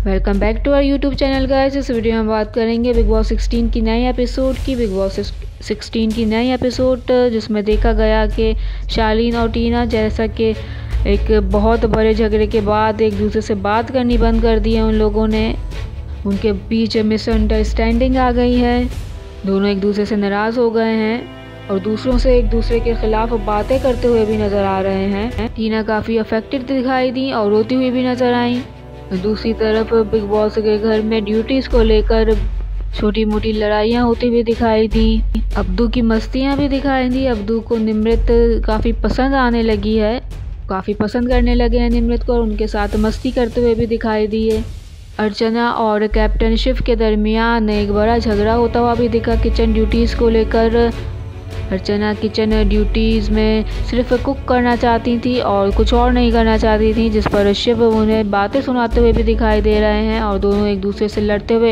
Welcome back to our YouTube channel guys. इस video में बात करेंगे बिग बॉस 16 की नई एपिसोड की। बिग बॉस 16 की नई एपिसोड जिसमें देखा गया कि शालीन और टीना जैसा कि एक बहुत बड़े झगड़े के बाद एक दूसरे से बात करनी बंद कर दी है उन लोगों ने। उनके बीच मिसअंडरस्टैंडिंग आ गई है, दोनों एक दूसरे से नाराज़ हो गए हैं और दूसरों से एक दूसरे के खिलाफ बातें करते हुए भी नज़र आ रहे हैं। टीना काफ़ी अफेक्टेड दिखाई दी और रोती हुई भी नज़र आई। दूसरी तरफ बिग बॉस के घर में ड्यूटीज़ को लेकर छोटी मोटी लड़ाइयाँ होती हुई दिखाई दी। अब्दू की मस्तियाँ भी दिखाई दी। अब्दू को निमृत काफ़ी पसंद आने लगी है, काफ़ी पसंद करने लगे हैं निमृत को और उनके साथ मस्ती करते हुए भी दिखाई दिए। अर्चना और कैप्टन शिव के दरमियान एक बड़ा झगड़ा होता हुआ भी दिखा किचन ड्यूटीज़ को लेकर। अर्चना किचन ड्यूटीज़ में सिर्फ कुक करना चाहती थी और कुछ और नहीं करना चाहती थी, जिस पर शिव उन्हें बातें सुनाते हुए भी दिखाई दे रहे हैं और दोनों एक दूसरे से लड़ते हुए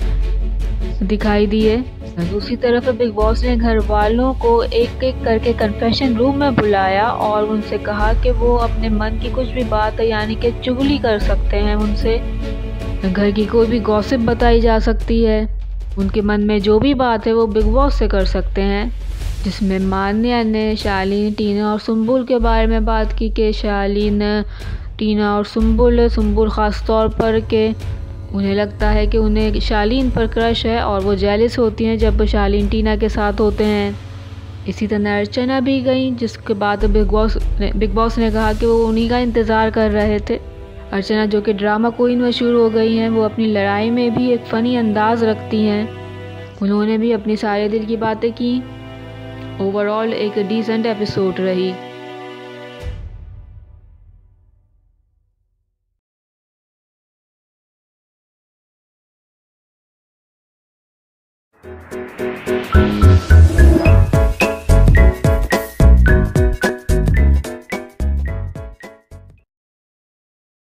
दिखाई दिए। दूसरी तरफ बिग बॉस ने घर वालों को एक एक करके कन्फेशन रूम में बुलाया और उनसे कहा कि वो अपने मन की कुछ भी बात यानी कि चुगली कर सकते हैं उनसे। घर की कोई भी गॉसिप बताई जा सकती है, उनके मन में जो भी बात है वो बिग बॉस से कर सकते हैं। जिसमें मान्या ने शालीन, टीना और सुम्बुल के बारे में बात की कि शालीन, टीना और सुम्बुल ख़ास तौर पर के उन्हें लगता है कि उन्हें शालीन पर क्रश है और वो जेलस होती हैं जब शालीन टीना के साथ होते हैं। इसी तरह अर्चना भी गई, जिसके बाद बिग बॉस ने कहा कि वो उन्हीं का इंतज़ार कर रहे थे। अर्चना जो कि ड्रामा क्वीन मशहूर हो गई हैं, वो अपनी लड़ाई में भी एक फ़नी अंदाज़ रखती हैं। उन्होंने भी अपनी सारे दिल की बातें की। ओवरऑल एक डिसेंट एपिसोड रही।